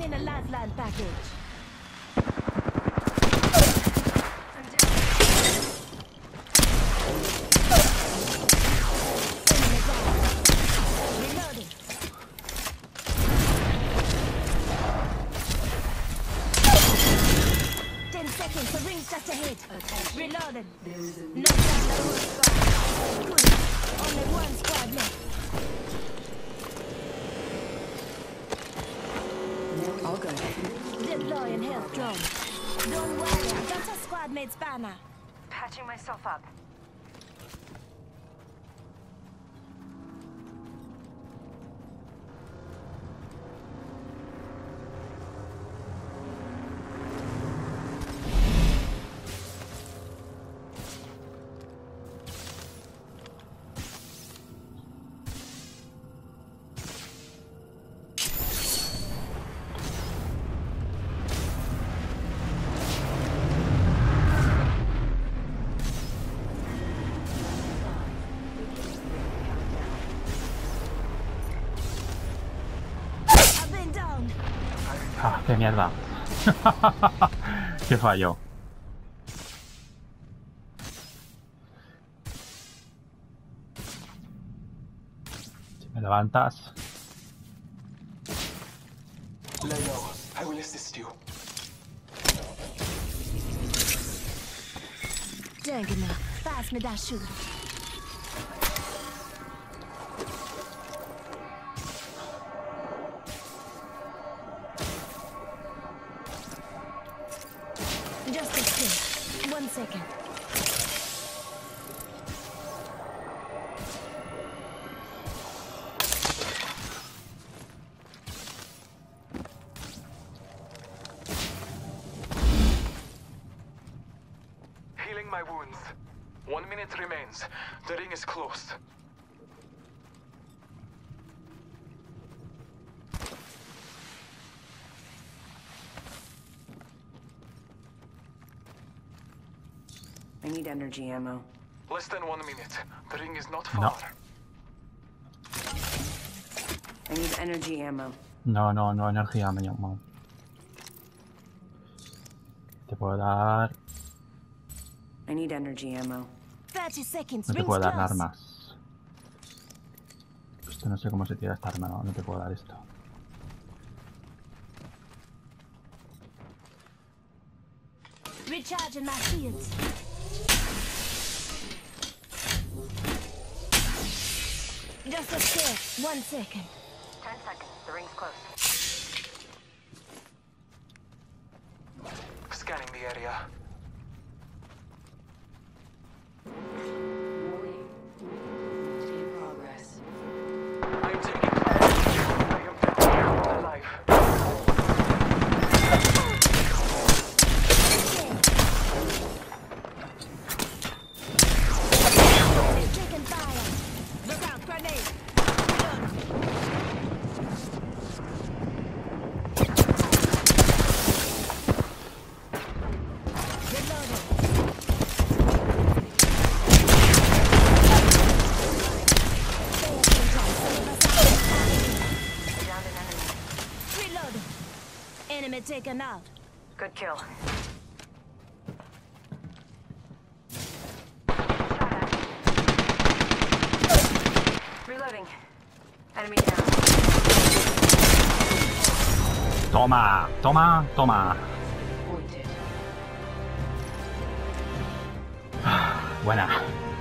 in a lifeline package. Reloading. 10 seconds, the ring's just ahead. Reloading. Knock down the whole squad. Good. Only one squad left. All good. Deploying health drone. Don't worry, I got a squad mate's banner. Patching myself up. I've been down. Ah, qué mierda. Qué fallo. Si me levantas. Lay low. I will assist you. Dang enough. Pass me that sugar. Just a second. 1 second. Healing my wounds. 1 minute remains. The ring is closed. I need energy ammo. Less than 1 minute. The ring is not No. far. I need energy ammo. No, no, no, energía me llamo. Te puedo dar. I need energy ammo. 30 seconds. No te Rings puedo dar close. armas. Esto no sé cómo se tira esta arma, no, no te puedo dar esto. Recharging my shields. Just a sec. 1 second. 10 seconds. The ring's close. Scanning the area. In progress. I'm taking fire. I am down. Alive. They're taking fire. Look out, grenade. Reload. Reloading. Downed an enemy. Reloading. Enemy taken out. Good kill. Reloading. Enemy down. Toma, toma, toma. Wounded. Buena.